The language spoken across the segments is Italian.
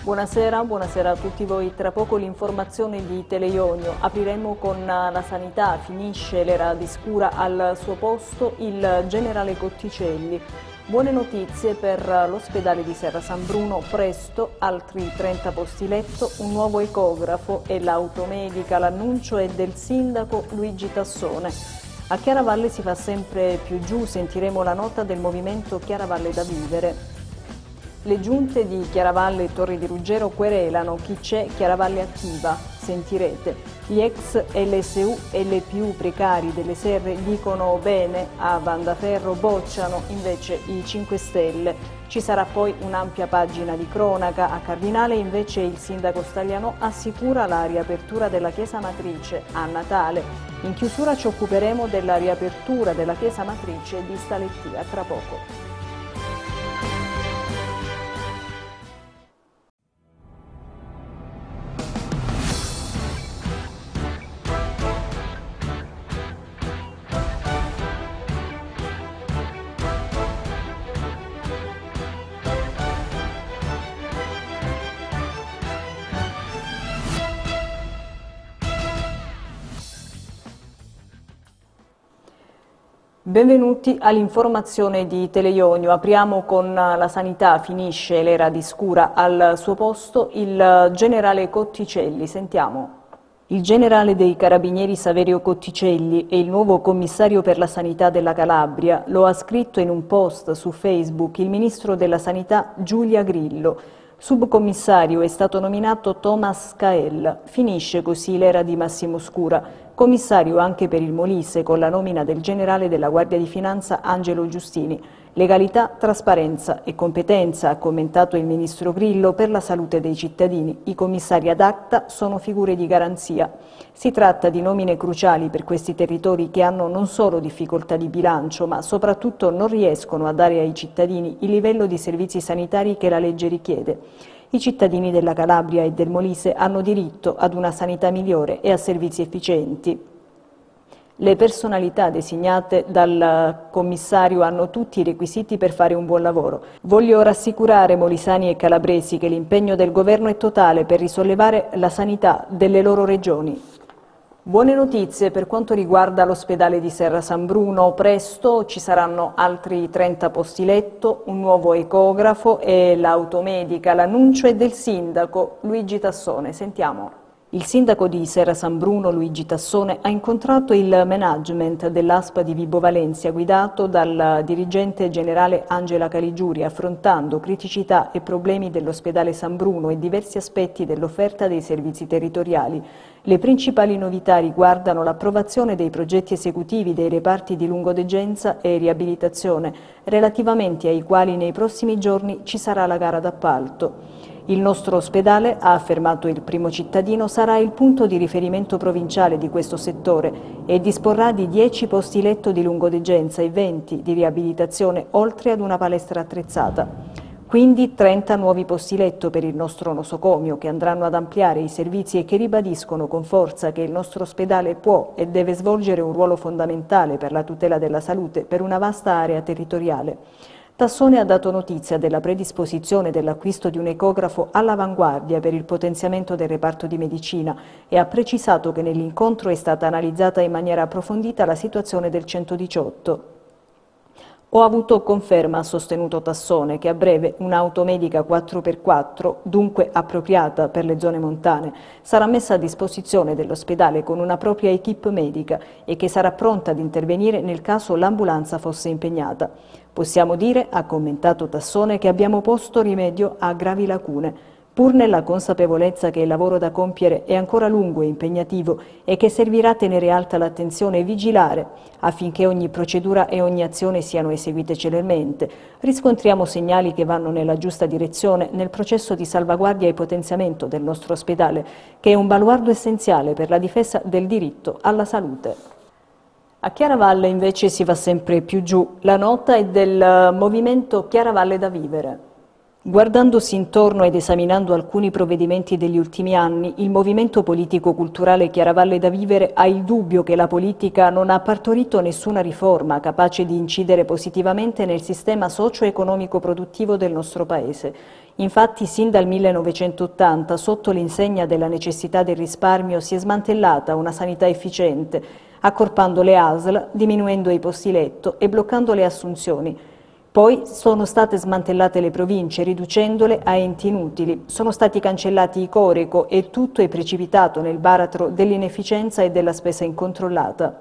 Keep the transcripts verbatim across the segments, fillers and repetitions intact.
Buonasera, buonasera a tutti voi. Tra poco l'informazione di Teleionio. Apriremo con la sanità, finisce l'era di Scura, al suo posto il generale Cotticelli. Buone notizie per l'ospedale di Serra San Bruno, presto altri trenta posti letto, un nuovo ecografo e l'automedica. L'annuncio è del sindaco Luigi Tassone. A Chiaravalle si fa sempre più giù, sentiremo la nota del movimento Chiaravalle da vivere. Le giunte di Chiaravalle e Torri di Ruggero querelano chi c'è, Chiaravalle attiva, sentirete. Gli ex L S U e le più precari delle serre dicono bene, a Bandaferro bocciano invece i cinque Stelle. Ci sarà poi un'ampia pagina di cronaca. A Cardinale invece il sindaco Stagliano assicura la riapertura della chiesa matrice a Natale. In chiusura ci occuperemo della riapertura della chiesa matrice di Stalettia tra poco. Benvenuti all'informazione di Teleionio. Apriamo con la sanità, finisce l'era di Scura, al suo posto il generale Cotticelli. Sentiamo. Il generale dei Carabinieri Saverio Cotticelli e il nuovo commissario per la sanità della Calabria. Lo ha scritto in un post su Facebook il ministro della sanità Giulia Grillo. Subcommissario è stato nominato Thomas Cael. Finisce così l'era di Massimo Scura. Commissario anche per il Molise con la nomina del generale della Guardia di Finanza Angelo Giustini. Legalità, trasparenza e competenza, ha commentato il ministro Grillo, per la salute dei cittadini. I commissari ad acta sono figure di garanzia. Si tratta di nomine cruciali per questi territori che hanno non solo difficoltà di bilancio, ma soprattutto non riescono a dare ai cittadini il livello di servizi sanitari che la legge richiede. I cittadini della Calabria e del Molise hanno diritto ad una sanità migliore e a servizi efficienti. Le personalità designate dal commissario hanno tutti i requisiti per fare un buon lavoro. Voglio rassicurare molisani e calabresi che l'impegno del governo è totale per risollevare la sanità delle loro regioni. Buone notizie per quanto riguarda l'ospedale di Serra San Bruno. Presto ci saranno altri trenta posti letto, un nuovo ecografo e l'automedica. L'annuncio è del sindaco Luigi Tassone. Sentiamo. Il sindaco di Serra San Bruno, Luigi Tassone, ha incontrato il management dell'A S P A di Vibo Valentia, guidato dal dirigente generale Angela Caligiuri, affrontando criticità e problemi dell'ospedale San Bruno e diversi aspetti dell'offerta dei servizi territoriali. Le principali novità riguardano l'approvazione dei progetti esecutivi dei reparti di lungodegenza e riabilitazione, relativamente ai quali nei prossimi giorni ci sarà la gara d'appalto. Il nostro ospedale, ha affermato il primo cittadino, sarà il punto di riferimento provinciale di questo settore e disporrà di dieci posti letto di lungodegenza e venti di riabilitazione, oltre ad una palestra attrezzata. Quindi trenta nuovi posti letto per il nostro nosocomio, che andranno ad ampliare i servizi e che ribadiscono con forza che il nostro ospedale può e deve svolgere un ruolo fondamentale per la tutela della salute per una vasta area territoriale. Tassone ha dato notizia della predisposizione dell'acquisto di un ecografo all'avanguardia per il potenziamento del reparto di medicina e ha precisato che nell'incontro è stata analizzata in maniera approfondita la situazione del centodiciotto. Ho avuto conferma, ha sostenuto Tassone, che a breve un'automedica quattro per quattro, dunque appropriata per le zone montane, sarà messa a disposizione dell'ospedale con una propria equipe medica e che sarà pronta ad intervenire nel caso l'ambulanza fosse impegnata. Possiamo dire, ha commentato Tassone, che abbiamo posto rimedio a gravi lacune, pur nella consapevolezza che il lavoro da compiere è ancora lungo e impegnativo e che servirà tenere alta l'attenzione e vigilare affinché ogni procedura e ogni azione siano eseguite celermente. Riscontriamo segnali che vanno nella giusta direzione nel processo di salvaguardia e potenziamento del nostro ospedale, che è un baluardo essenziale per la difesa del diritto alla salute. A Chiaravalle invece si va sempre più giù. La nota è del movimento Chiaravalle da vivere. Guardandosi intorno ed esaminando alcuni provvedimenti degli ultimi anni, il movimento politico-culturale Chiaravalle da Vivere ha il dubbio che la politica non ha partorito nessuna riforma capace di incidere positivamente nel sistema socio-economico-produttivo del nostro Paese. Infatti, sin dal millenovecentottanta, sotto l'insegna della necessità del risparmio, si è smantellata una sanità efficiente, accorpando le A S L, diminuendo i posti letto e bloccando le assunzioni. Poi sono state smantellate le province, riducendole a enti inutili. Sono stati cancellati i Coreco e tutto è precipitato nel baratro dell'inefficienza e della spesa incontrollata.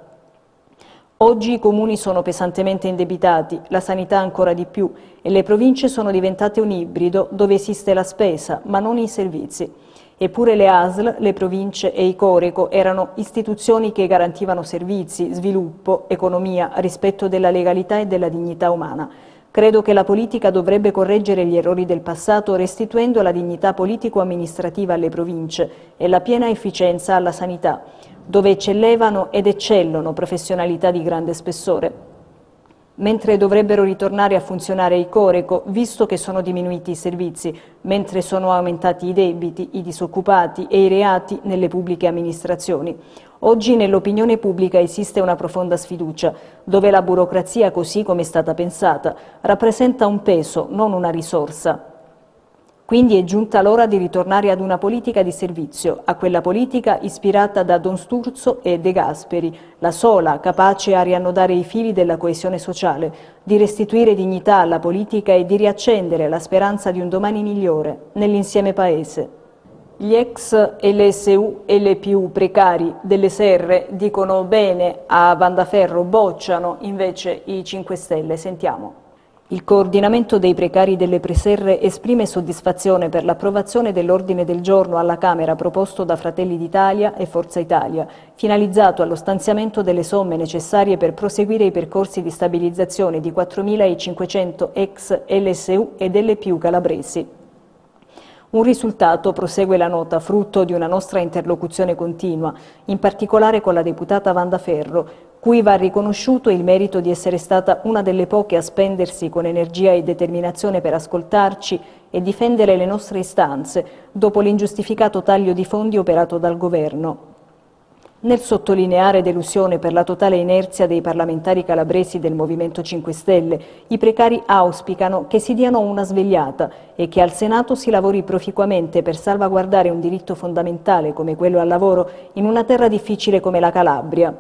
Oggi i comuni sono pesantemente indebitati, la sanità ancora di più, e le province sono diventate un ibrido dove esiste la spesa, ma non i servizi. Eppure le A S L, le province e i Coreco erano istituzioni che garantivano servizi, sviluppo, economia, rispetto della legalità e della dignità umana. Credo che la politica dovrebbe correggere gli errori del passato restituendo la dignità politico-amministrativa alle province e la piena efficienza alla sanità, dove eccellevano ed eccellono professionalità di grande spessore. Mentre dovrebbero ritornare a funzionare i Coreco, visto che sono diminuiti i servizi, mentre sono aumentati i debiti, i disoccupati e i reati nelle pubbliche amministrazioni. Oggi nell'opinione pubblica esiste una profonda sfiducia, dove la burocrazia, così come è stata pensata, rappresenta un peso, non una risorsa. Quindi è giunta l'ora di ritornare ad una politica di servizio, a quella politica ispirata da Don Sturzo e De Gasperi, la sola capace a riannodare i fili della coesione sociale, di restituire dignità alla politica e di riaccendere la speranza di un domani migliore nell'insieme paese. Gli ex L S U e L P U precari delle serre dicono bene a Vandaferro, bocciano invece i cinque Stelle. Sentiamo. Il coordinamento dei precari delle preserre esprime soddisfazione per l'approvazione dell'ordine del giorno alla Camera proposto da Fratelli d'Italia e Forza Italia, finalizzato allo stanziamento delle somme necessarie per proseguire i percorsi di stabilizzazione di quattromilacinquecento ex L S U ed L P U calabresi. Un risultato, prosegue la nota, frutto di una nostra interlocuzione continua, in particolare con la deputata Vandaferro, cui va riconosciuto il merito di essere stata una delle poche a spendersi con energia e determinazione per ascoltarci e difendere le nostre istanze, dopo l'ingiustificato taglio di fondi operato dal Governo. Nel sottolineare delusione per la totale inerzia dei parlamentari calabresi del Movimento cinque Stelle, i precari auspicano che si diano una svegliata e che al Senato si lavori proficuamente per salvaguardare un diritto fondamentale come quello al lavoro in una terra difficile come la Calabria.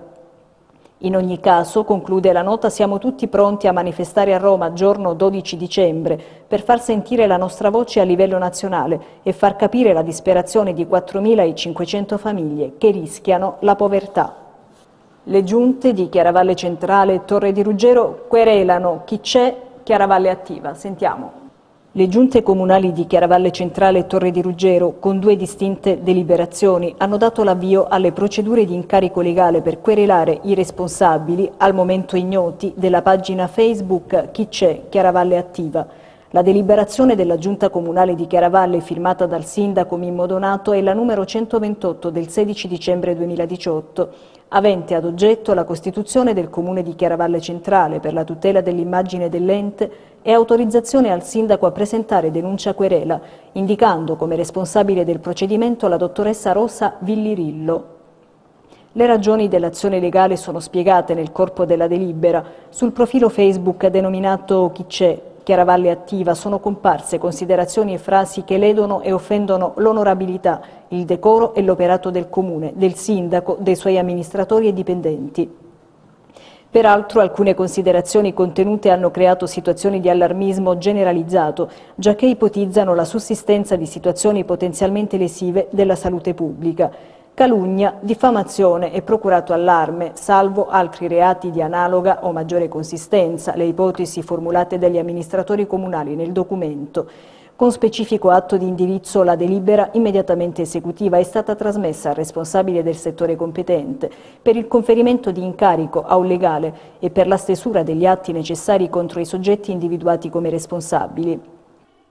In ogni caso, conclude la nota, siamo tutti pronti a manifestare a Roma giorno dodici dicembre per far sentire la nostra voce a livello nazionale e far capire la disperazione di quattromilacinquecento famiglie che rischiano la povertà. Le giunte di Chiaravalle Centrale e Torre di Ruggero querelano chi c'è, Chiaravalle attiva. Sentiamo. Le giunte comunali di Chiaravalle Centrale e Torre di Ruggero, con due distinte deliberazioni, hanno dato l'avvio alle procedure di incarico legale per querelare i responsabili, al momento ignoti, della pagina Facebook Chi c'è, Chiaravalle attiva. La deliberazione della Giunta Comunale di Chiaravalle, firmata dal sindaco Mimmo Donato, è la numero centoventotto del sedici dicembre duemiladiciotto, avente ad oggetto la costituzione del Comune di Chiaravalle Centrale per la tutela dell'immagine dell'ente e autorizzazione al sindaco a presentare denuncia querela, indicando come responsabile del procedimento la dottoressa Rosa Villirillo. Le ragioni dell'azione legale sono spiegate nel corpo della delibera. Sul profilo Facebook denominato Chi c'è, Chiaravalle attiva, sono comparse considerazioni e frasi che ledono e offendono l'onorabilità, il decoro e l'operato del Comune, del sindaco, dei suoi amministratori e dipendenti. Peraltro alcune considerazioni contenute hanno creato situazioni di allarmismo generalizzato, giacché ipotizzano la sussistenza di situazioni potenzialmente lesive della salute pubblica. Calunnia, diffamazione e procurato allarme, salvo altri reati di analoga o maggiore consistenza, le ipotesi formulate dagli amministratori comunali nel documento. Con specifico atto di indirizzo la delibera immediatamente esecutiva è stata trasmessa al responsabile del settore competente per il conferimento di incarico a un legale e per la stesura degli atti necessari contro i soggetti individuati come responsabili.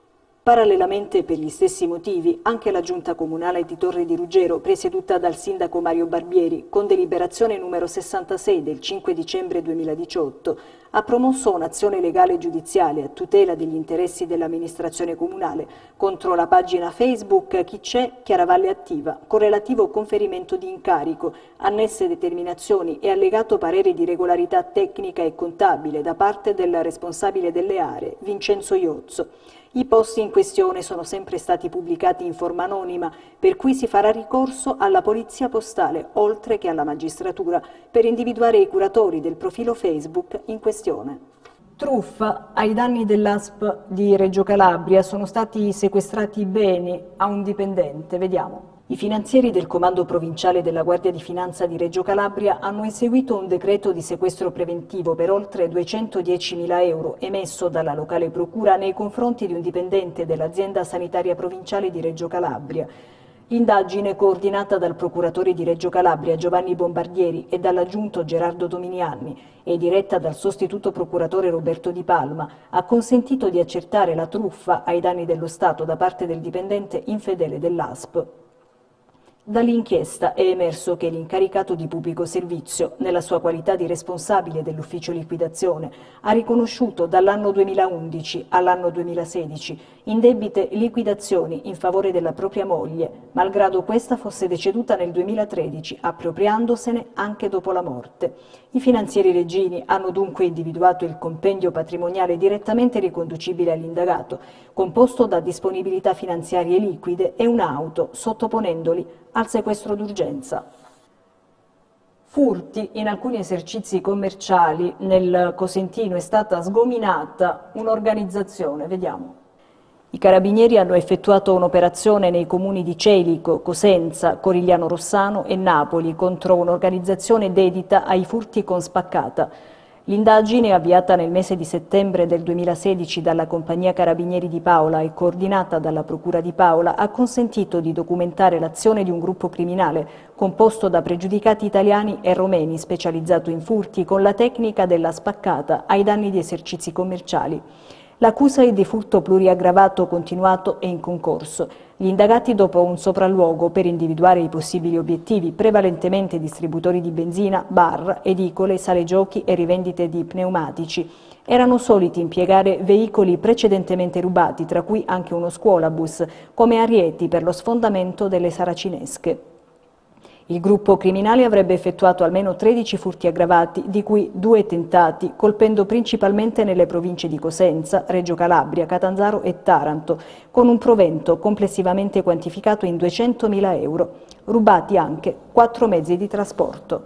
Parallelamente, per gli stessi motivi, anche la Giunta Comunale di Torre di Ruggero, presieduta dal sindaco Mario Barbieri, con deliberazione numero sessantasei del cinque dicembre duemiladiciotto, ha promosso un'azione legale giudiziale a tutela degli interessi dell'amministrazione comunale contro la pagina Facebook Chi c'è, Chiaravalle Attiva, con relativo conferimento di incarico, annesse determinazioni e allegato parere di regolarità tecnica e contabile da parte del responsabile delle aree, Vincenzo Iozzo. I post in questione sono sempre stati pubblicati in forma anonima, per cui si farà ricorso alla Polizia Postale, oltre che alla magistratura, per individuare i curatori del profilo Facebook in questione. Truffa ai danni dell'A S P di Reggio Calabria, sono stati sequestrati beni a un dipendente, vediamo. I finanzieri del Comando Provinciale della Guardia di Finanza di Reggio Calabria hanno eseguito un decreto di sequestro preventivo per oltre duecentodiecimila euro emesso dalla locale procura nei confronti di un dipendente dell'azienda sanitaria provinciale di Reggio Calabria. L'indagine, coordinata dal procuratore di Reggio Calabria Giovanni Bombardieri e dall'aggiunto Gerardo Dominiani e diretta dal sostituto procuratore Roberto Di Palma, ha consentito di accertare la truffa ai danni dello Stato da parte del dipendente infedele dell'A S P. Dall'inchiesta è emerso che l'incaricato di pubblico servizio, nella sua qualità di responsabile dell'ufficio liquidazione, ha riconosciuto dall'anno duemilaundici all'anno duemilasedici indebite liquidazioni in favore della propria moglie, malgrado questa fosse deceduta nel duemilatredici, appropriandosene anche dopo la morte. I finanzieri reggini hanno dunque individuato il compendio patrimoniale direttamente riconducibile all'indagato, composto da disponibilità finanziarie liquide e un'auto, sottoponendoli al sequestro d'urgenza. Furti in alcuni esercizi commerciali. Nel Cosentino è stata sgominata un'organizzazione, vediamo. I carabinieri hanno effettuato un'operazione nei comuni di Celico, Cosenza, Corigliano Rossano e Napoli contro un'organizzazione dedita ai furti con spaccata. L'indagine, avviata nel mese di settembre del duemilasedici dalla Compagnia Carabinieri di Paola e coordinata dalla Procura di Paola, ha consentito di documentare l'azione di un gruppo criminale composto da pregiudicati italiani e romeni specializzato in furti con la tecnica della spaccata ai danni di esercizi commerciali. L'accusa è di furto pluriaggravato continuato e in concorso. Gli indagati, dopo un sopralluogo per individuare i possibili obiettivi, prevalentemente distributori di benzina, bar, edicole, sale giochi e rivendite di pneumatici, erano soliti impiegare veicoli precedentemente rubati, tra cui anche uno scuolabus, come arieti per lo sfondamento delle saracinesche. Il gruppo criminale avrebbe effettuato almeno tredici furti aggravati, di cui due tentati, colpendo principalmente nelle province di Cosenza, Reggio Calabria, Catanzaro e Taranto, con un provento complessivamente quantificato in duecentomila euro. Rubati anche quattro mezzi di trasporto.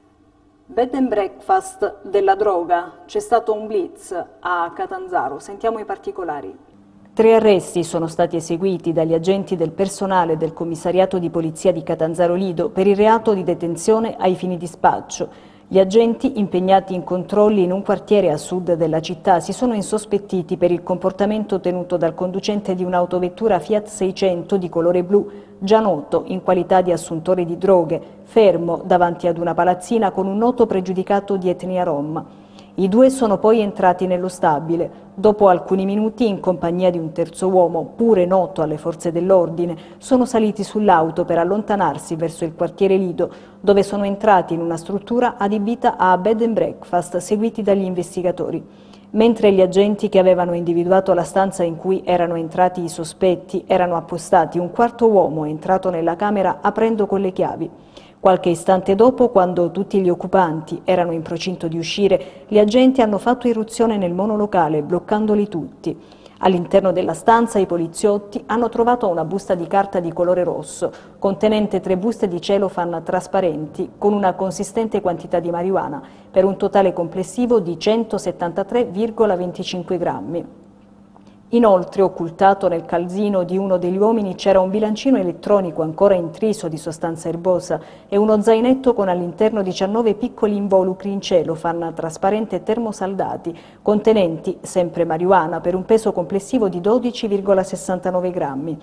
Bed and breakfast della droga. C'è stato un blitz a Catanzaro. Sentiamo i particolari. Tre arresti sono stati eseguiti dagli agenti del personale del commissariato di polizia di Catanzaro Lido per il reato di detenzione ai fini di spaccio. Gli agenti, impegnati in controlli in un quartiere a sud della città, si sono insospettiti per il comportamento tenuto dal conducente di un'autovettura Fiat seicento di colore blu, già noto in qualità di assuntore di droghe, fermo davanti ad una palazzina con un noto pregiudicato di etnia rom. I due sono poi entrati nello stabile. Dopo alcuni minuti, in compagnia di un terzo uomo, pure noto alle forze dell'ordine, sono saliti sull'auto per allontanarsi verso il quartiere Lido, dove sono entrati in una struttura adibita a bed and breakfast, seguiti dagli investigatori. Mentre gli agenti che avevano individuato la stanza in cui erano entrati i sospetti erano appostati, un quarto uomo è entrato nella camera aprendo con le chiavi. Qualche istante dopo, quando tutti gli occupanti erano in procinto di uscire, gli agenti hanno fatto irruzione nel monolocale, bloccandoli tutti. All'interno della stanza i poliziotti hanno trovato una busta di carta di colore rosso, contenente tre buste di celofan trasparenti con una consistente quantità di marijuana, per un totale complessivo di centosettantatré virgola venticinque grammi. Inoltre, occultato nel calzino di uno degli uomini, c'era un bilancino elettronico ancora intriso di sostanza erbosa e uno zainetto con all'interno diciannove piccoli involucri in celofan trasparente termosaldati, contenenti sempre marijuana per un peso complessivo di dodici virgola sessantanove grammi.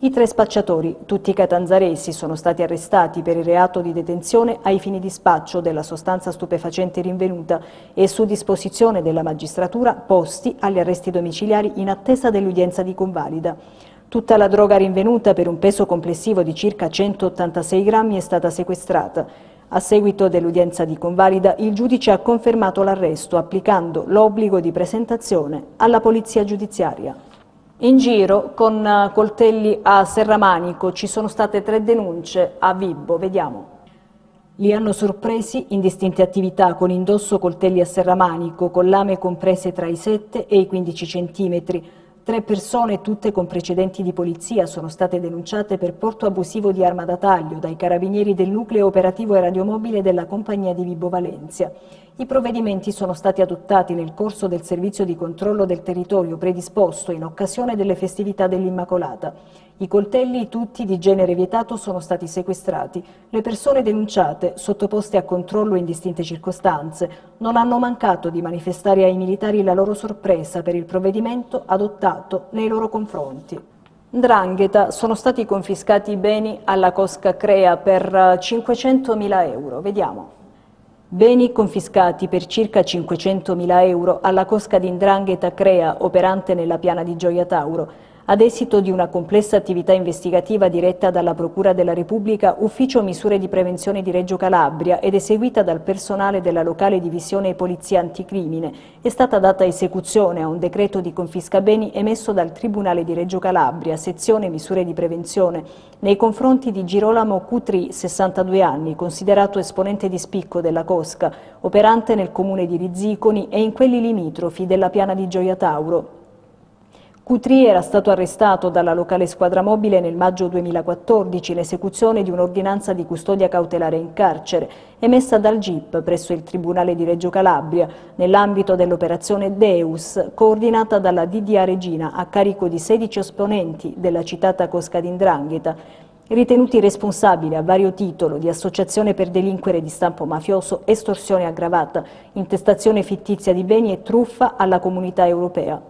I tre spacciatori, tutti catanzaresi, sono stati arrestati per il reato di detenzione ai fini di spaccio della sostanza stupefacente rinvenuta e su disposizione della magistratura posti agli arresti domiciliari in attesa dell'udienza di convalida. Tutta la droga rinvenuta, per un peso complessivo di circa centottantasei grammi, è stata sequestrata. A seguito dell'udienza di convalida, il giudice ha confermato l'arresto applicando l'obbligo di presentazione alla polizia giudiziaria. In giro con coltelli a serramanico ci sono state tre denunce a Vibo, vediamo. Li hanno sorpresi in distinte attività con indosso coltelli a serramanico con lame comprese tra i sette e i quindici centimetri. Tre persone, tutte con precedenti di polizia, sono state denunciate per porto abusivo di arma da taglio dai carabinieri del nucleo operativo e radiomobile della compagnia di Vibo Valencia. I provvedimenti sono stati adottati nel corso del servizio di controllo del territorio predisposto in occasione delle festività dell'Immacolata. I coltelli, tutti di genere vietato, sono stati sequestrati. Le persone denunciate, sottoposte a controllo in distinte circostanze, non hanno mancato di manifestare ai militari la loro sorpresa per il provvedimento adottato nei loro confronti. 'Ndrangheta, sono stati confiscati i beni alla Cosca Crea per cinquecentomila euro. Vediamo. Beni confiscati per circa cinquecentomila euro alla cosca di 'Ndrangheta Crea, operante nella piana di Gioia Tauro, ad esito di una complessa attività investigativa diretta dalla Procura della Repubblica, Ufficio Misure di Prevenzione di Reggio Calabria ed eseguita dal personale della locale divisione Polizia Anticrimine, è stata data esecuzione a un decreto di confisca beni emesso dal Tribunale di Reggio Calabria, sezione Misure di Prevenzione, nei confronti di Girolamo Cutri, sessantadue anni, considerato esponente di spicco della cosca, operante nel comune di Rizziconi e in quelli limitrofi della piana di Gioia Tauro. Cutri era stato arrestato dalla locale squadra mobile nel maggio duemilaquattordici in esecuzione di un'ordinanza di custodia cautelare in carcere emessa dal G I P presso il Tribunale di Reggio Calabria nell'ambito dell'operazione Deus coordinata dalla D D A Regina a carico di sedici esponenti della citata cosca di 'Ndrangheta, ritenuti responsabili a vario titolo di associazione per delinquere di stampo mafioso, estorsione aggravata, intestazione fittizia di beni e truffa alla comunità europea.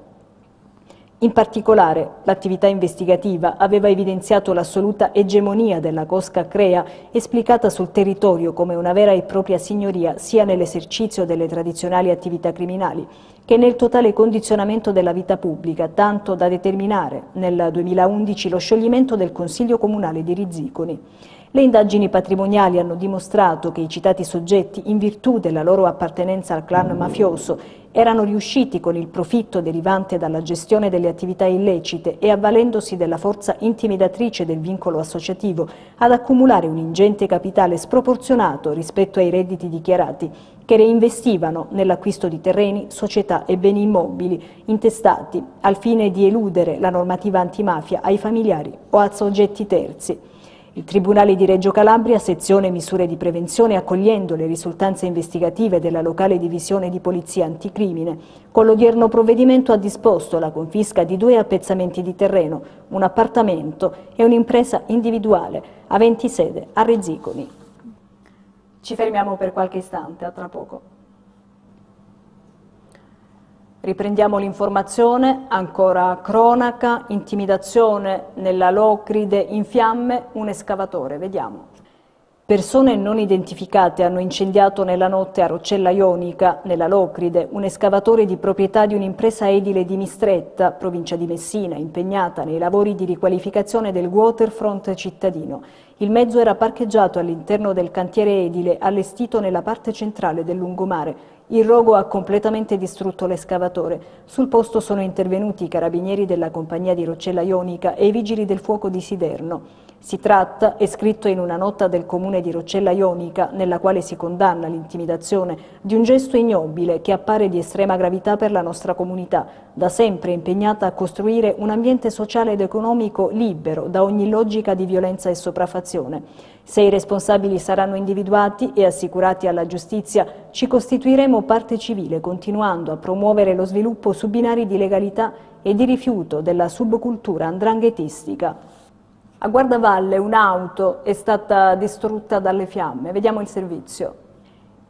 In particolare, l'attività investigativa aveva evidenziato l'assoluta egemonia della Cosca Crea, esplicata sul territorio come una vera e propria signoria sia nell'esercizio delle tradizionali attività criminali, che nel totale condizionamento della vita pubblica, tanto da determinare nel duemilaundici lo scioglimento del Consiglio Comunale di Rizziconi. Le indagini patrimoniali hanno dimostrato che i citati soggetti, in virtù della loro appartenenza al clan mafioso, erano riusciti con il profitto derivante dalla gestione delle attività illecite e avvalendosi della forza intimidatrice del vincolo associativo ad accumulare un ingente capitale sproporzionato rispetto ai redditi dichiarati che reinvestivano nell'acquisto di terreni, società e beni immobili intestati al fine di eludere la normativa antimafia ai familiari o a soggetti terzi. Il Tribunale di Reggio Calabria, sezione misure di prevenzione, accogliendo le risultanze investigative della locale divisione di polizia anticrimine, con l'odierno provvedimento ha disposto la confisca di due appezzamenti di terreno, un appartamento e un'impresa individuale aventi sede a Rizziconi. Ci fermiamo per qualche istante, a tra poco. Riprendiamo l'informazione, ancora cronaca, intimidazione nella Locride in fiamme, un escavatore, vediamo. Persone non identificate hanno incendiato nella notte a Roccella Ionica, nella Locride, un escavatore di proprietà di un'impresa edile di Mistretta, provincia di Messina, impegnata nei lavori di riqualificazione del waterfront cittadino. Il mezzo era parcheggiato all'interno del cantiere edile allestito nella parte centrale del lungomare. Il rogo ha completamente distrutto l'escavatore. Sul posto sono intervenuti i carabinieri della compagnia di Roccella Ionica e i vigili del fuoco di Siderno. Si tratta, è scritto in una nota del comune di Roccella Ionica, nella quale si condanna l'intimidazione, di un gesto ignobile che appare di estrema gravità per la nostra comunità, da sempre impegnata a costruire un ambiente sociale ed economico libero da ogni logica di violenza e sopraffazione. Se i responsabili saranno individuati e assicurati alla giustizia, ci costituiremo parte civile, continuando a promuovere lo sviluppo su binari di legalità e di rifiuto della subcultura andranghetistica. A Guardavalle un'auto è stata distrutta dalle fiamme. Vediamo il servizio.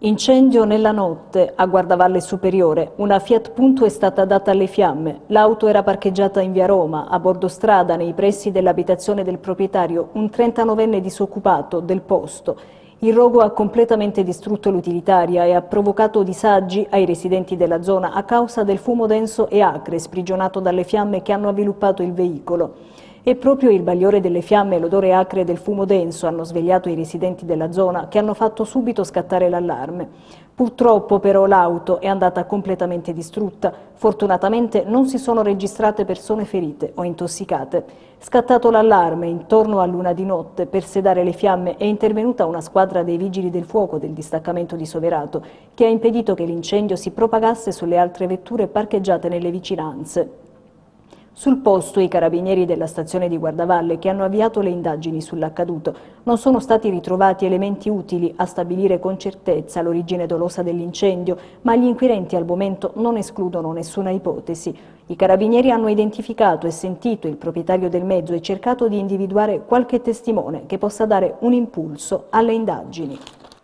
Incendio nella notte a Guardavalle Superiore. Una Fiat Punto è stata data alle fiamme. L'auto era parcheggiata in via Roma, a bordo strada, nei pressi dell'abitazione del proprietario, un trentanovenne disoccupato del posto. Il rogo ha completamente distrutto l'utilitaria e ha provocato disagi ai residenti della zona a causa del fumo denso e acre sprigionato dalle fiamme che hanno avviluppato il veicolo. E proprio il bagliore delle fiamme e l'odore acre del fumo denso hanno svegliato i residenti della zona, che hanno fatto subito scattare l'allarme. Purtroppo però l'auto è andata completamente distrutta. Fortunatamente non si sono registrate persone ferite o intossicate. Scattato l'allarme intorno a luna di notte per sedare le fiamme è intervenuta una squadra dei vigili del fuoco del distaccamento di Soverato, che ha impedito che l'incendio si propagasse sulle altre vetture parcheggiate nelle vicinanze. Sul posto i carabinieri della stazione di Guardavalle, che hanno avviato le indagini sull'accaduto, non sono stati ritrovati elementi utili a stabilire con certezza l'origine dolosa dell'incendio, ma gli inquirenti al momento non escludono nessuna ipotesi. I carabinieri hanno identificato e sentito il proprietario del mezzo e cercato di individuare qualche testimone che possa dare un impulso alle indagini.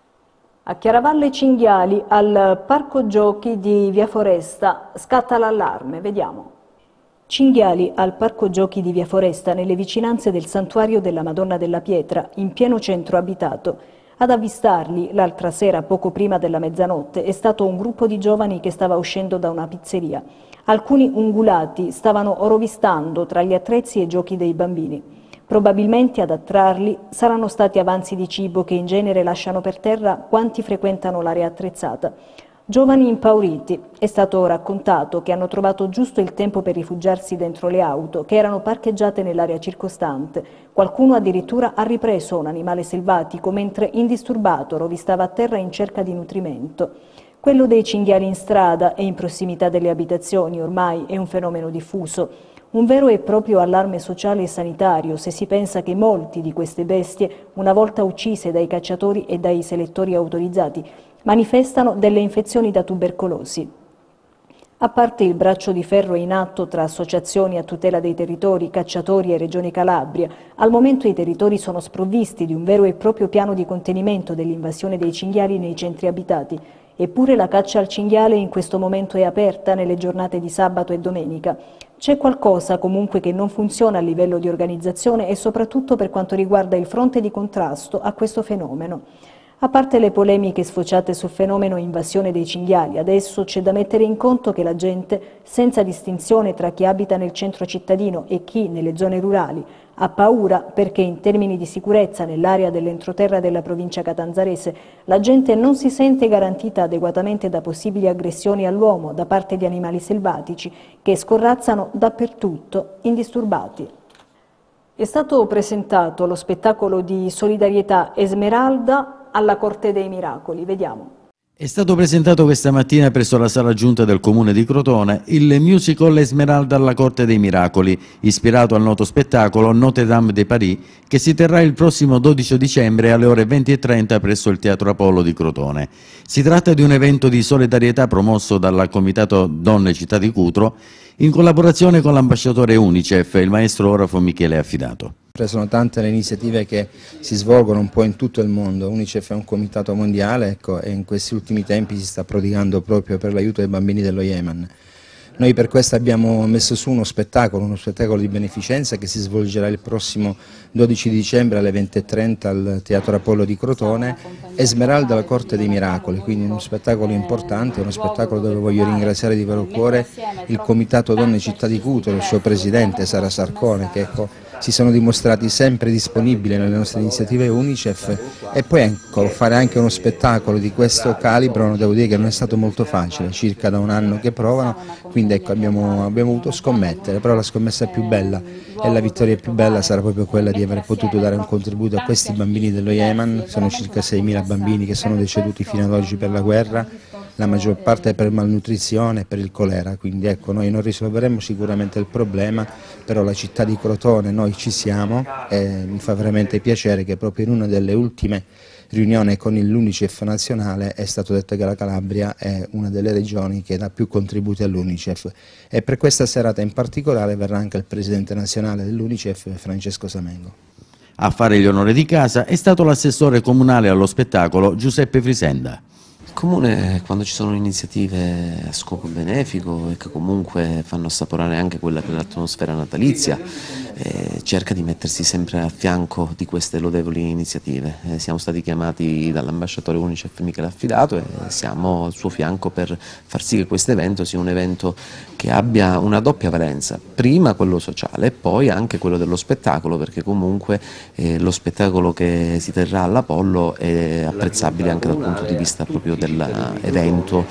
A Chiaravalle Cinghiali, al Parco Giochi di Via Foresta, scatta l'allarme. Vediamo. Cinghiali al Parco Giochi di Via Foresta, nelle vicinanze del Santuario della Madonna della Pietra, in pieno centro abitato. Ad avvistarli, l'altra sera, poco prima della mezzanotte, è stato un gruppo di giovani che stava uscendo da una pizzeria. Alcuni ungulati stavano rovistando tra gli attrezzi e giochi dei bambini. Probabilmente ad attrarli saranno stati avanzi di cibo che in genere lasciano per terra quanti frequentano l'area attrezzata. Giovani impauriti, è stato raccontato che hanno trovato giusto il tempo per rifugiarsi dentro le auto che erano parcheggiate nell'area circostante. Qualcuno addirittura ha ripreso un animale selvatico mentre indisturbato rovistava a terra in cerca di nutrimento. Quello dei cinghiali in strada e in prossimità delle abitazioni ormai è un fenomeno diffuso. Un vero e proprio allarme sociale e sanitario se si pensa che molti di queste bestie, una volta uccise dai cacciatori e dai selettori autorizzati, manifestano delle infezioni da tubercolosi. A parte il braccio di ferro in atto tra associazioni a tutela dei territori, cacciatori e Regione Calabria, al momento i territori sono sprovvisti di un vero e proprio piano di contenimento dell'invasione dei cinghiali nei centri abitati. Eppure la caccia al cinghiale in questo momento è aperta nelle giornate di sabato e domenica. C'è qualcosa comunque che non funziona a livello di organizzazione e soprattutto per quanto riguarda il fronte di contrasto a questo fenomeno. A parte le polemiche sfociate sul fenomeno invasione dei cinghiali, adesso c'è da mettere in conto che la gente, senza distinzione tra chi abita nel centro cittadino e chi nelle zone rurali, ha paura perché in termini di sicurezza nell'area dell'entroterra della provincia catanzarese la gente non si sente garantita adeguatamente da possibili aggressioni all'uomo da parte di animali selvatici che scorrazzano dappertutto, indisturbati. È stato presentato lo spettacolo di solidarietà Esmeralda alla Corte dei Miracoli. Vediamo. È stato presentato questa mattina presso la sala giunta del comune di Crotone il musical Esmeralda alla Corte dei Miracoli, ispirato al noto spettacolo Notre Dame de Paris, che si terrà il prossimo dodici dicembre alle ore venti e trenta presso il Teatro Apollo di Crotone. Si tratta di un evento di solidarietà promosso dal Comitato Donne Città di Cutro in collaborazione con l'ambasciatore Unicef e il maestro orafo Michele Affidato. Sono tante le iniziative che si svolgono un po' in tutto il mondo. Unicef è un comitato mondiale, ecco, e in questi ultimi tempi si sta prodigando proprio per l'aiuto ai bambini dello Yemen. Noi per questo abbiamo messo su uno spettacolo, uno spettacolo di beneficenza che si svolgerà il prossimo dodici dicembre alle venti e trenta al Teatro Apollo di Crotone, Esmeralda alla Corte dei Miracoli, quindi uno spettacolo importante, uno spettacolo dove voglio ringraziare di vero cuore il Comitato Donne Città di Cutro, il suo presidente Sara Sarcone, che ecco, si sono dimostrati sempre disponibili nelle nostre iniziative Unicef, e poi ecco, fare anche uno spettacolo di questo calibro devo dire che non è stato molto facile, circa da un anno che provano, quindi ecco, abbiamo, abbiamo avuto scommettere, però la scommessa più bella e la vittoria più bella sarà proprio quella di aver potuto dare un contributo a questi bambini dello Yemen. Sono circa seimila bambini che sono deceduti fino ad oggi per la guerra, la maggior parte per malnutrizione e per il colera, quindi ecco, noi non risolveremo sicuramente il problema, però la città di Crotone, noi ci siamo e mi fa veramente piacere che proprio in una delle ultime riunioni con l'Unicef nazionale è stato detto che la Calabria è una delle regioni che dà più contributi all'Unicef, e per questa serata in particolare verrà anche il presidente nazionale dell'Unicef Francesco Samengo. A fare gli onori di casa è stato l'assessore comunale allo spettacolo Giuseppe Frisenda. Comune, quando ci sono iniziative a scopo benefico e che comunque fanno assaporare anche quella che è l'atmosfera natalizia, eh, cerca di mettersi sempre a fianco di queste lodevoli iniziative. Eh, siamo stati chiamati dall'ambasciatore Unicef Michele Affidato e siamo al suo fianco per far sì che questo evento sia un evento che abbia una doppia valenza, prima quello sociale e poi anche quello dello spettacolo, perché comunque eh, lo spettacolo che si terrà all'Apollo è apprezzabile anche dal punto di vista proprio dell'evento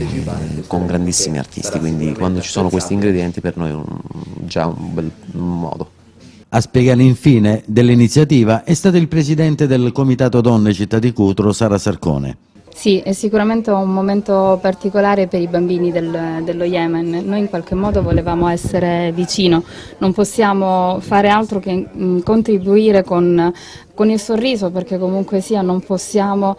eh, con grandissimi artisti, quindi quando ci sono questi ingredienti per noi è un, già un bel modo. A spiegare infine dell'iniziativa è stato il presidente del Comitato Donne Città di Cutro, Sara Sarcone. Sì, è sicuramente un momento particolare per i bambini del, dello Yemen. Noi in qualche modo volevamo essere vicino, non possiamo fare altro che mh, contribuire con, con il sorriso, perché comunque sia non possiamo,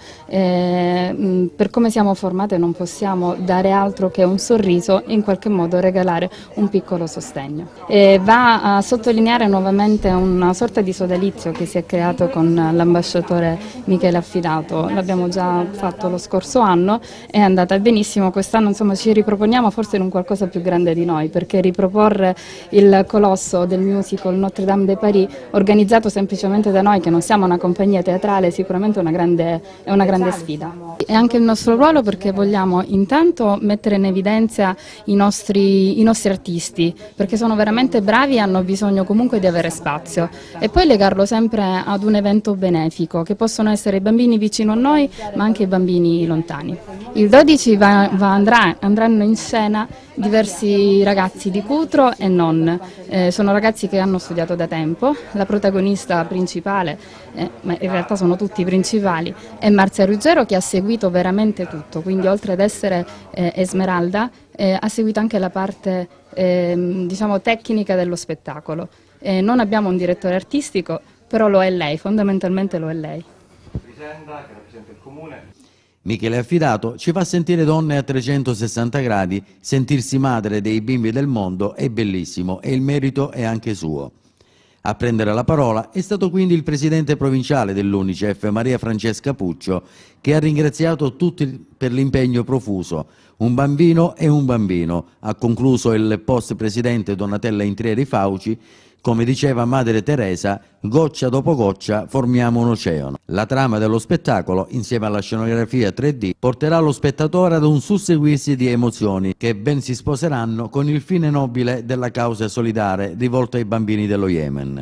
eh, mh, per come siamo formate non possiamo dare altro che un sorriso e in qualche modo regalare un piccolo sostegno. E va a sottolineare nuovamente una sorta di sodalizio che si è creato con l'ambasciatore Michele Affidato, l'abbiamo già fatto lo scorso anno, è andata benissimo, quest'anno insomma ci riproponiamo forse in un qualcosa più grande di noi, perché riproporre il colosso del musical Notre Dame de Paris organizzato semplicemente da noi che non siamo una compagnia teatrale sicuramente è una grande, è una grande sfida. È anche il nostro ruolo perché vogliamo intanto mettere in evidenza i nostri, i nostri artisti, perché sono veramente bravi e hanno bisogno comunque di avere spazio, e poi legarlo sempre ad un evento benefico che possono essere i bambini vicino a noi ma anche i bambini lontani. Il dodici va, va andrà, andranno in scena diversi ragazzi di Cutro e non, eh, sono ragazzi che hanno studiato da tempo, la protagonista principale, eh, ma in realtà sono tutti principali, è Marzia Ruggero, che ha seguito veramente tutto, quindi oltre ad essere eh, Esmeralda eh, ha seguito anche la parte eh, diciamo tecnica dello spettacolo. Eh, non abbiamo un direttore artistico, però lo è lei, fondamentalmente lo è lei. Vicenda che rappresenta il comune. Michele Affidato ci fa sentire donne a trecentosessanta gradi, sentirsi madre dei bimbi del mondo è bellissimo e il merito è anche suo. A prendere la parola è stato quindi il presidente provinciale dell'Unicef, Maria Francesca Puccio, che ha ringraziato tutti per l'impegno profuso. Un bambino è un bambino, ha concluso il post presidente Donatella Intrieri Fauci. Come diceva Madre Teresa, goccia dopo goccia formiamo un oceano. La trama dello spettacolo, insieme alla scenografia tre D, porterà lo spettatore ad un susseguirsi di emozioni che ben si sposeranno con il fine nobile della causa solidale rivolta ai bambini dello Yemen.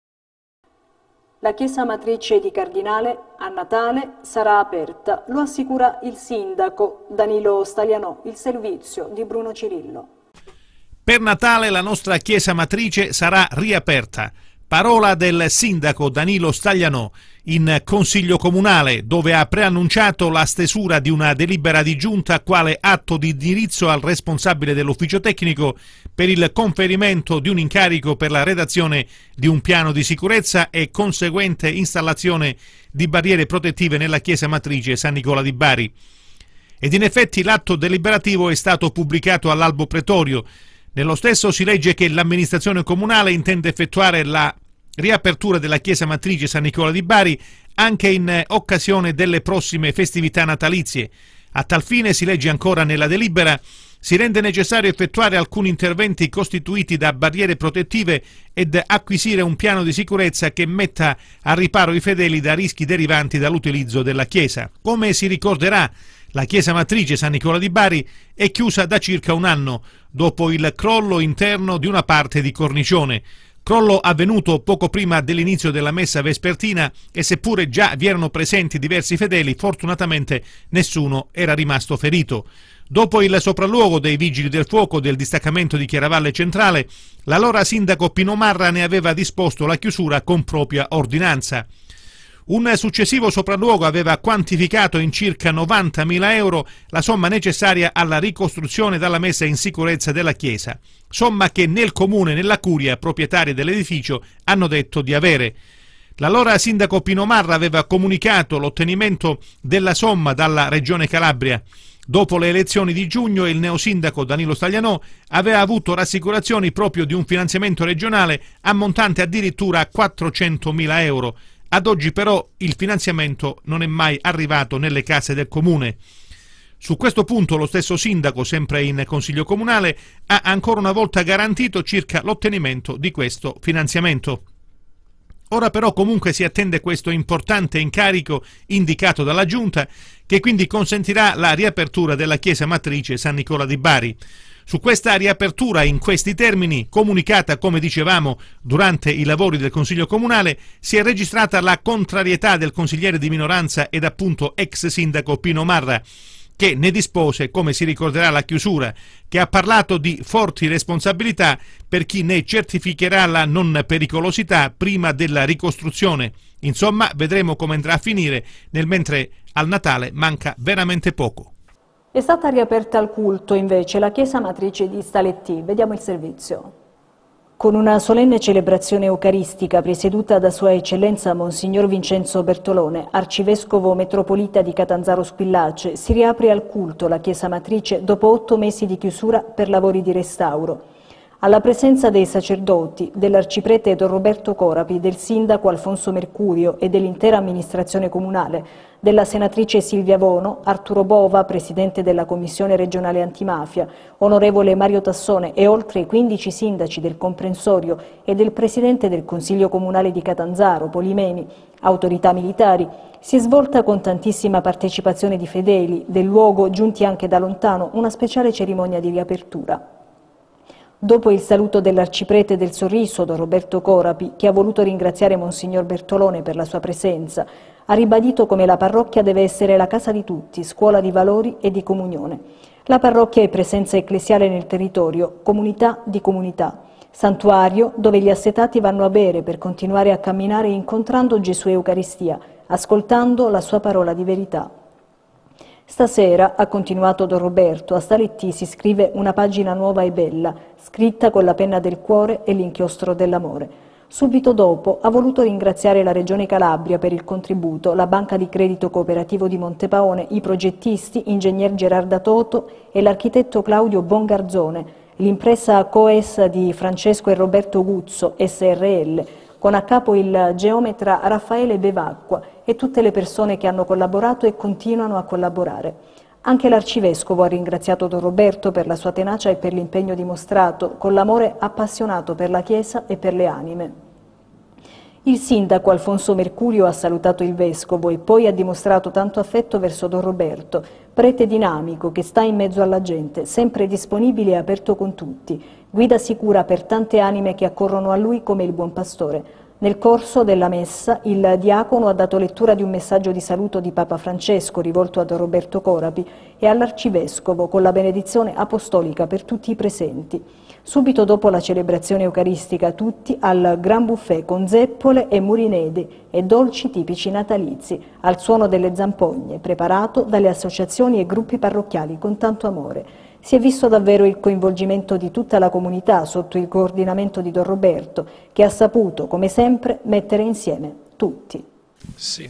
La chiesa matrice di Cardinale a Natale sarà aperta, lo assicura il sindaco Danilo Staglianò, il servizio di Bruno Cirillo. Per Natale la nostra chiesa matrice sarà riaperta. Parola del sindaco Danilo Staglianò in Consiglio Comunale, dove ha preannunciato la stesura di una delibera di giunta quale atto di indirizzo al responsabile dell'ufficio tecnico per il conferimento di un incarico per la redazione di un piano di sicurezza e conseguente installazione di barriere protettive nella chiesa matrice San Nicola di Bari. Ed in effetti l'atto deliberativo è stato pubblicato all'albo pretorio. Nello stesso si legge che l'amministrazione comunale intende effettuare la riapertura della chiesa matrice San Nicola di Bari anche in occasione delle prossime festività natalizie. A tal fine, si legge ancora nella delibera, si rende necessario effettuare alcuni interventi costituiti da barriere protettive ed acquisire un piano di sicurezza che metta a riparo i fedeli da rischi derivanti dall'utilizzo della chiesa. Come si ricorderà, la chiesa matrice San Nicola di Bari è chiusa da circa un anno, dopo il crollo interno di una parte di cornicione. Crollo avvenuto poco prima dell'inizio della messa vespertina e seppure già vi erano presenti diversi fedeli, fortunatamente nessuno era rimasto ferito. Dopo il sopralluogo dei vigili del fuoco del distaccamento di Chiaravalle Centrale, l'allora sindaco Pino Marra ne aveva disposto la chiusura con propria ordinanza. Un successivo sopralluogo aveva quantificato in circa novantamila euro la somma necessaria alla ricostruzione dalla messa in sicurezza della chiesa, somma che né il comune né la curia proprietaria dell'edificio hanno detto di avere. L'allora sindaco Pino Marra aveva comunicato l'ottenimento della somma dalla Regione Calabria. Dopo le elezioni di giugno il neosindaco Danilo Staglianò aveva avuto rassicurazioni proprio di un finanziamento regionale ammontante addirittura a quattrocentomila euro. Ad oggi però il finanziamento non è mai arrivato nelle casse del comune. Su questo punto lo stesso sindaco, sempre in Consiglio Comunale, ha ancora una volta garantito circa l'ottenimento di questo finanziamento. Ora però comunque si attende questo importante incarico indicato dalla Giunta, che quindi consentirà la riapertura della chiesa matrice San Nicola di Bari. Su questa riapertura in questi termini, comunicata come dicevamo durante i lavori del Consiglio Comunale, si è registrata la contrarietà del consigliere di minoranza ed appunto ex sindaco Pino Marra, che ne dispose, come si ricorderà alla chiusura, che ha parlato di forti responsabilità per chi ne certificherà la non pericolosità prima della ricostruzione. Insomma, vedremo come andrà a finire, nel mentre al Natale manca veramente poco. È stata riaperta al culto invece la chiesa matrice di Staletti. Vediamo il servizio. Con una solenne celebrazione eucaristica presieduta da Sua Eccellenza Monsignor Vincenzo Bertolone, arcivescovo metropolita di Catanzaro Squillace, si riapre al culto la chiesa matrice dopo otto mesi di chiusura per lavori di restauro. Alla presenza dei sacerdoti, dell'arciprete Don Roberto Corapi, del sindaco Alfonso Mercurio e dell'intera amministrazione comunale, della senatrice Silvia Vono, Arturo Bova, presidente della Commissione regionale antimafia, onorevole Mario Tassone e oltre i quindici sindaci del comprensorio e del presidente del Consiglio Comunale di Catanzaro, Polimeni, autorità militari, si è svolta con tantissima partecipazione di fedeli, del luogo giunti anche da lontano, una speciale cerimonia di riapertura. Dopo il saluto dell'arciprete del Sorriso, Don Roberto Corapi, che ha voluto ringraziare Monsignor Bertolone per la sua presenza, ha ribadito come la parrocchia deve essere la casa di tutti, scuola di valori e di comunione. La parrocchia è presenza ecclesiale nel territorio, comunità di comunità, santuario dove gli assetati vanno a bere per continuare a camminare incontrando Gesù Eucaristia, ascoltando la sua parola di verità. Stasera, ha continuato Don Roberto, a Staletti si scrive una pagina nuova e bella, scritta con la penna del cuore e l'inchiostro dell'amore. Subito dopo ha voluto ringraziare la Regione Calabria per il contributo, la Banca di Credito Cooperativo di Montepaone, i progettisti, ingegner Gerarda Toto e l'architetto Claudio Bongarzone, l'impresa Coes di Francesco e Roberto Guzzo, S R L, con a capo il geometra Raffaele Bevacqua e tutte le persone che hanno collaborato e continuano a collaborare. Anche l'arcivescovo ha ringraziato Don Roberto per la sua tenacia e per l'impegno dimostrato, con l'amore appassionato per la Chiesa e per le anime. Il sindaco Alfonso Mercurio ha salutato il vescovo e poi ha dimostrato tanto affetto verso Don Roberto, prete dinamico che sta in mezzo alla gente, sempre disponibile e aperto con tutti, guida sicura per tante anime che accorrono a lui come il buon pastore. Nel corso della messa il diacono ha dato lettura di un messaggio di saluto di Papa Francesco rivolto a Don Roberto Corapi e all'arcivescovo con la benedizione apostolica per tutti i presenti. Subito dopo la celebrazione eucaristica tutti al gran buffet con zeppole e murinedi e dolci tipici natalizi al suono delle zampogne preparato dalle associazioni e gruppi parrocchiali con tanto amore. Si è visto davvero il coinvolgimento di tutta la comunità sotto il coordinamento di Don Roberto, che ha saputo, come sempre, mettere insieme tutti. Sì,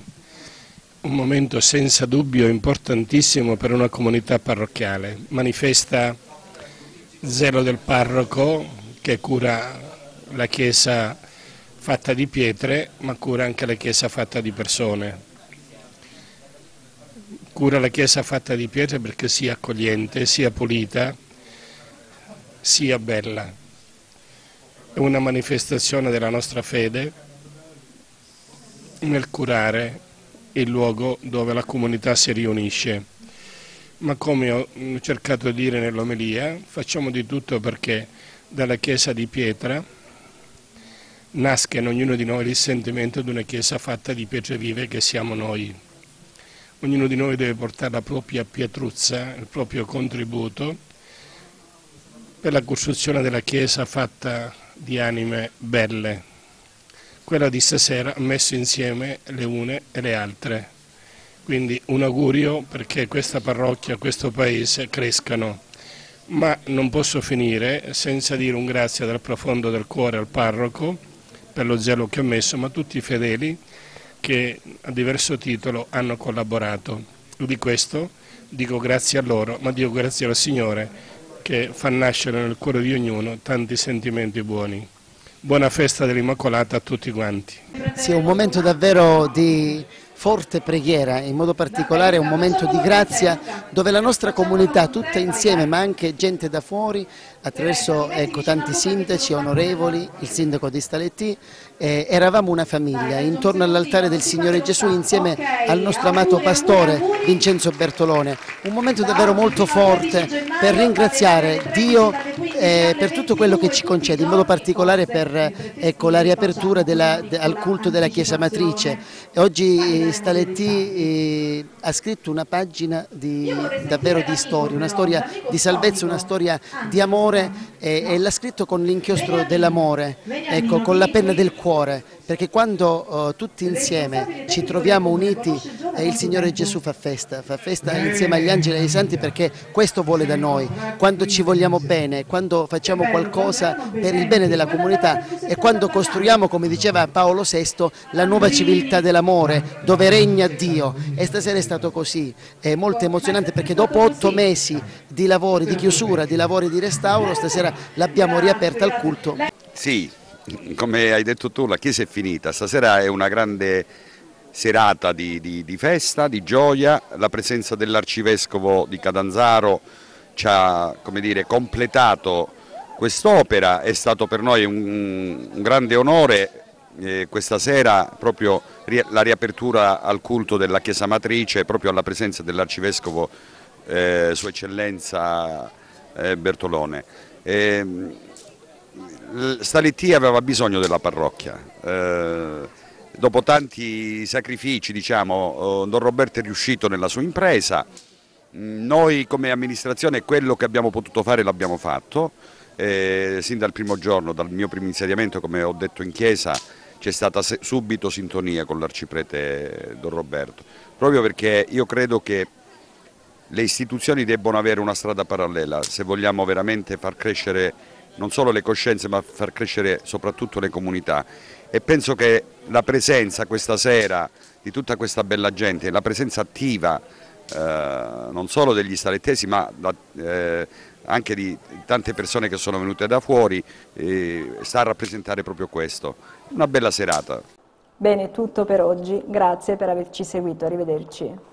un momento senza dubbio importantissimo per una comunità parrocchiale. Manifesta zelo del parroco che cura la chiesa fatta di pietre, ma cura anche la chiesa fatta di persone. Cura la chiesa fatta di pietre perché sia accogliente, sia pulita, sia bella. È una manifestazione della nostra fede nel curare il luogo dove la comunità si riunisce. Ma come ho cercato di dire nell'omelia, facciamo di tutto perché dalla chiesa di pietra nasca in ognuno di noi il sentimento di una chiesa fatta di pietre vive che siamo noi. Ognuno di noi deve portare la propria pietruzza, il proprio contributo per la costruzione della Chiesa fatta di anime belle. Quella di stasera ha messo insieme le une e le altre. Quindi un augurio perché questa parrocchia, questo paese crescano. Ma non posso finire senza dire un grazie dal profondo del cuore al parroco per lo zelo che ha messo, ma a tutti i fedeli che a diverso titolo hanno collaborato. Di questo dico grazie a loro, ma dico grazie al Signore che fa nascere nel cuore di ognuno tanti sentimenti buoni. Buona festa dell'Immacolata a tutti quanti. Sì, un momento davvero di forte preghiera, in modo particolare un momento di grazia dove la nostra comunità tutta insieme, ma anche gente da fuori, attraverso ecco, tanti sindaci, onorevoli, il sindaco di Staletti, eh, eravamo una famiglia intorno all'altare del Signore Gesù insieme al nostro amato pastore Vincenzo Bertolone. Un momento davvero molto forte per ringraziare Dio eh, per tutto quello che ci concede, in modo particolare per ecco, la riapertura della, de, al culto della Chiesa Matrice. E oggi eh, Staletti eh, ha scritto una pagina di, davvero di storia, una storia di salvezza, una storia di amore, e, e l'ha scritto con l'inchiostro dell'amore, ecco, con la penna del cuore, perché quando uh, tutti insieme ci troviamo uniti eh, il Signore Gesù fa festa, fa festa insieme agli angeli e ai santi, perché questo vuole da noi, quando ci vogliamo bene, quando facciamo qualcosa per il bene della comunità e quando costruiamo, come diceva Paolo sesto, la nuova civiltà dell'amore dove regna Dio. E stasera è stato così, è molto emozionante, perché dopo otto mesi di lavori, di chiusura, di lavori di restauro, stasera l'abbiamo riaperta al culto. Sì, come hai detto tu, la chiesa è finita, stasera è una grande serata di, di, di festa, di gioia. La presenza dell'arcivescovo di Catanzaro ci ha, come dire, completato quest'opera. È stato per noi un, un grande onore eh, questa sera proprio la riapertura al culto della Chiesa Matrice, proprio alla presenza dell'arcivescovo eh, Sua Eccellenza eh, Bertolone. Eh, Staletti aveva bisogno della parrocchia, eh, dopo tanti sacrifici, diciamo, Don Roberto è riuscito nella sua impresa. Noi come amministrazione quello che abbiamo potuto fare l'abbiamo fatto, eh, sin dal primo giorno, dal mio primo insediamento, come ho detto in chiesa, c'è stata subito sintonia con l'arciprete Don Roberto, proprio perché io credo che le istituzioni debbono avere una strada parallela se vogliamo veramente far crescere non solo le coscienze, ma far crescere soprattutto le comunità. E penso che la presenza questa sera di tutta questa bella gente, la presenza attiva eh, non solo degli stalettesi, ma da, eh, anche di tante persone che sono venute da fuori, eh, sta a rappresentare proprio questo. Una bella serata. Bene, tutto per oggi. Grazie per averci seguito. Arrivederci.